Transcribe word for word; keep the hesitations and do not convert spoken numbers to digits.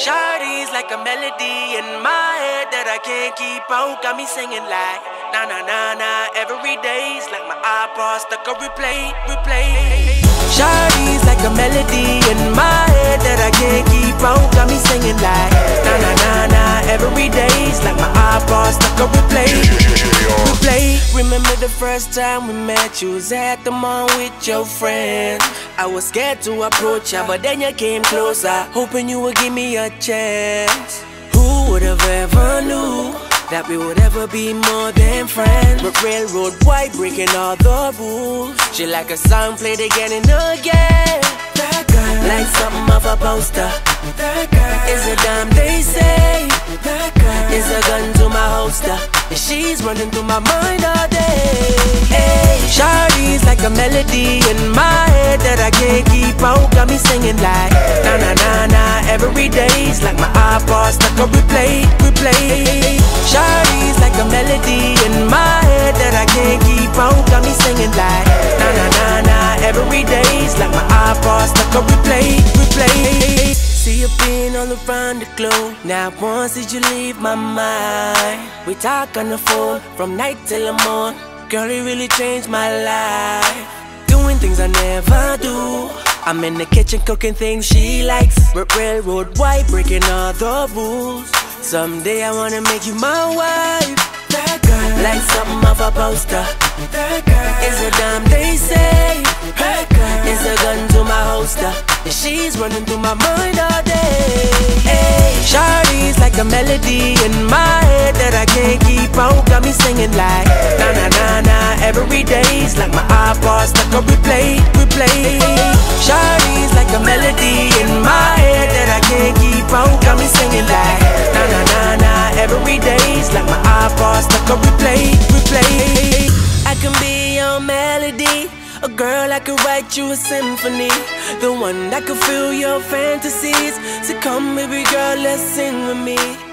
Shawty's like a melody in my head that I can't keep out. Got me singing like na na na na every day's like my iPod stuck on replay, replay. Shawty's like a melody in my head that I can't keep out. Got me singing like na na na na every day's like my iPod stuck on replay, replay. Remember the first time we met? You was at the mall with your friend. I was scared to approach ya, but then you came closer, hoping you would give me a chance. Who would have ever knew that we would ever be more than friends? But railroad white, breaking all the rules. She like a song played again and again. That girl, like something off a poster. That girl is a dime, they say. That girl is a gun to my holster, and she's running through my mind all day. Hey, Shawty's like a melody in my head that I can't keep out. Got me singing like na na na na every day's like my iPod stuck on replay, replay. Shawty's like a melody in my head that I can't keep out. Got me singing like na na na na every day's like my iPod stuck on replay, replay. See you being all around the globe. Now once did you leave my mind? We talk on the phone from night till the morning. Girl, it really changed my life. Doing things I never do. I'm in the kitchen cooking things she likes. R railroad white, breaking all the rules. Someday I wanna make you my wife. That girl, like something off a poster. That girl is a dime, they say. That girl is a gun to my holster, and she's running through my mind all day. Hey, Shawty's like a melody in my head that I can't keep out. Got me singing like na na na na every day's like my iPod stuck on replay, replay. Shawty's like a melody in my head that I can't keep out. Got me singing like na na na na every day's like my iPod stuck on replay, replay. I can be your melody, a girl I could write you a symphony, the one that could fill your fantasies. So come baby girl, let's sing with me.